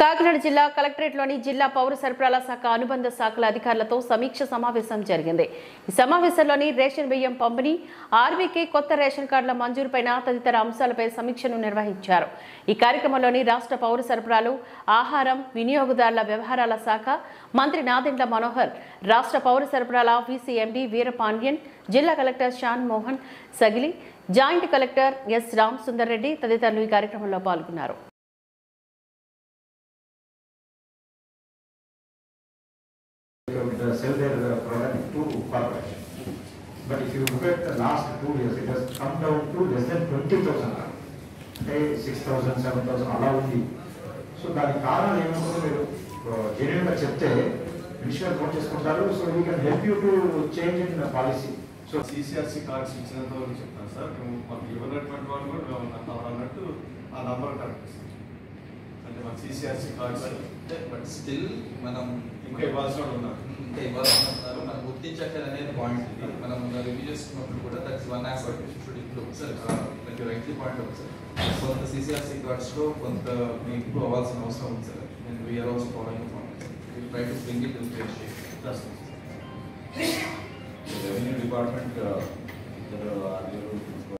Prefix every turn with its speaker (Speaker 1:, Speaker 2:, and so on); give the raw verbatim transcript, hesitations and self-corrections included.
Speaker 1: కాకినాడ జిల్లా కలెక్టరేట్లోని జిల్లా పౌర సరఫరాల శాఖ అనుబంధ శాఖల అధికారులతో సమీక్ష సమావేశం జరిగింది. ఈ సమావేశంలోని రేషన్ బియ్యం పంపిణీ, ఆర్బీకే కొత్త రేషన్ కార్డుల మంజూరుపైన తదితర అంశాలపై సమీక్షను నిర్వహించారు. ఈ కార్యక్రమంలోని రాష్ట్ర పౌర సరఫరాలు, ఆహారం, వినియోగదారుల వ్యవహారాల శాఖ మంత్రి నాదెండ్ల మనోహర్, రాష్ట్ర పౌర సరఫరాల వీసీ ఎండీ వీరపాండ్యన్, జిల్లా collector Shan Mohan Sagili, joint collector S Ram Sundar Reddy తదితరులు ఈ కార్యక్రమంలో పాల్గొన్నారు.
Speaker 2: Sell their uh, product to corporation. But if you look at the last two years, it has come down to less than twenty thousand. Okay, six thousand, seven thousand, allowed. So that karanam emantaru genuine ga chepte initial note cheskuntaru, so we can help you to change in the policy.
Speaker 3: So C C R C cards ఇచ్చినంత వరకు చెప్తాను sir. మేము మాకు ఇవ్వనటువంటి వాళ్ళు కూడా మేము అన్నట్టు ఆ నంబర్ కరెక్ట్ అంటే మన C C R C cards
Speaker 4: but still మనం
Speaker 3: ఇంకా ఇవ్వాల్సిన ఉన్నారు
Speaker 4: ఇంకా ఇవ్వాల్సిన ఉన్నారు మనం గుర్తించక్కర్ అనేది పాయింట్ ఇది. మనం రివ్యూ చేసుకున్నప్పుడు కూడా that's one aspect should include sir. Like rightly point out sir, కొంత C C R C కార్డ్స్లో కొంత మీకు ఇంప్రూవ్ అవ్వాల్సిన అవసరం ఉంది సార్. And we are also following format. Will try to bring it in fair shape.
Speaker 5: Revenue department